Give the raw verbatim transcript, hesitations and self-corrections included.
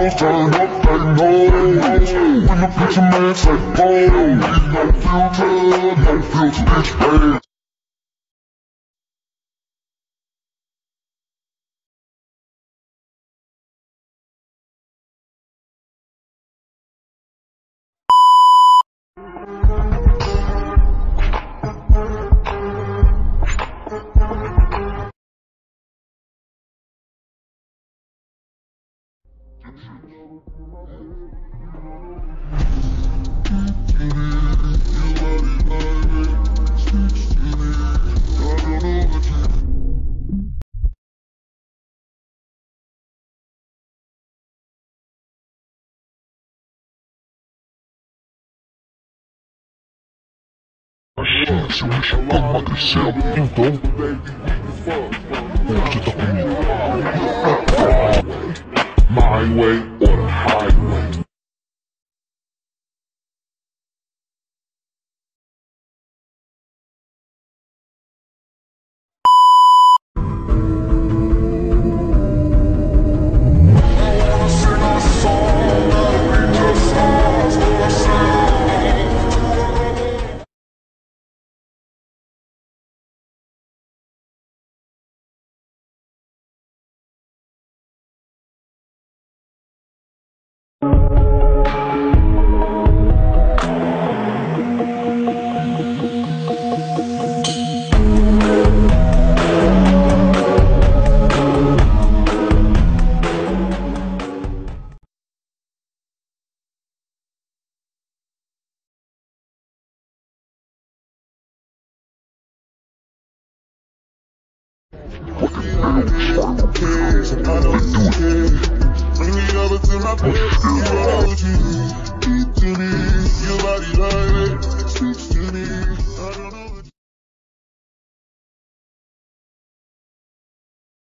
house turn up like nose. When the picture man say pose, no filter, no filter, bitch bad. Gente, eu acho que pode emagrecer. Então, onde tá comigo? My way or the highway. Bring me over to my place.